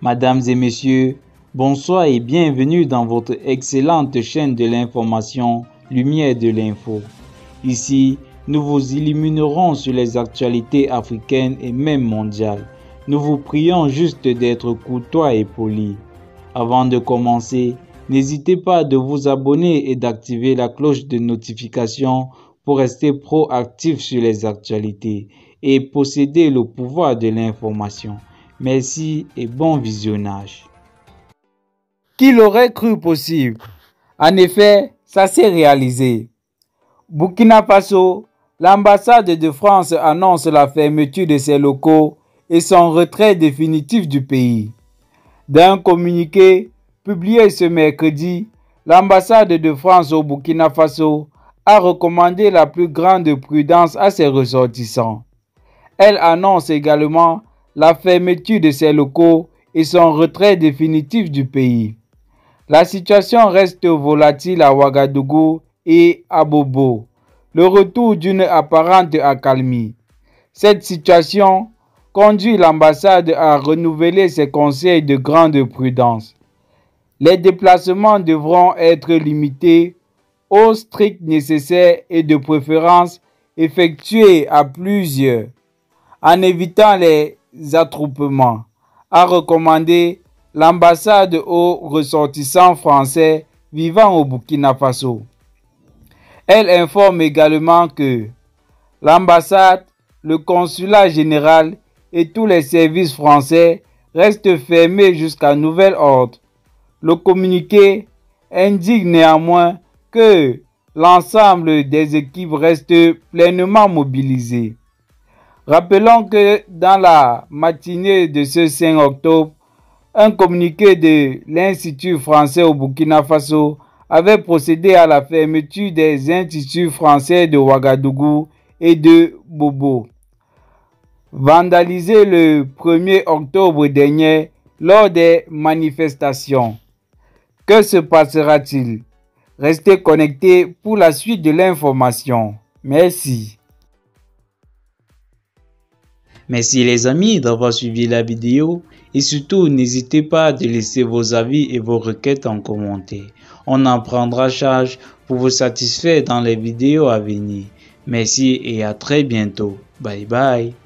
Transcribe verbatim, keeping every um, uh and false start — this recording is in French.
Mesdames et messieurs, bonsoir et bienvenue dans votre excellente chaîne de l'information Lumière de l'info. Ici, nous vous illuminerons sur les actualités africaines et même mondiales. Nous vous prions juste d'être courtois et polis. Avant de commencer, n'hésitez pas de vous abonner et d'activer la cloche de notification pour rester proactif sur les actualités et posséder le pouvoir de l'information. Merci et bon visionnage. Qui l'aurait cru possible? En effet, ça s'est réalisé. Burkina Faso, l'ambassade de France annonce la fermeture de ses locaux et son retrait définitif du pays. Dans un communiqué publié ce mercredi, l'ambassade de France au Burkina Faso a recommandé la plus grande prudence à ses ressortissants. Elle annonce également la fermeture de ses locaux et son retrait définitif du pays. La situation reste volatile à Ouagadougou et à Bobo, le retour d'une apparente accalmie. Cette situation conduit l'ambassade à renouveler ses conseils de grande prudence. Les déplacements devront être limités au strict nécessaire et de préférence effectués à plusieurs, en évitant les attroupements, a recommandé l'ambassade aux ressortissants français vivant au Burkina Faso. Elle informe également que l'ambassade, le consulat général et tous les services français restent fermés jusqu'à nouvel ordre. Le communiqué indique néanmoins que l'ensemble des équipes restent pleinement mobilisées. Rappelons que dans la matinée de ce cinq octobre, un communiqué de l'Institut français au Burkina Faso avait procédé à la fermeture des instituts français de Ouagadougou et de Bobo, vandalisés le premier octobre dernier lors des manifestations. Que se passera-t-il? Restez connectés pour la suite de l'information. Merci. Merci les amis d'avoir suivi la vidéo et surtout n'hésitez pas à laisser vos avis et vos requêtes en commentaire. On en prendra charge pour vous satisfaire dans les vidéos à venir. Merci et à très bientôt. Bye bye.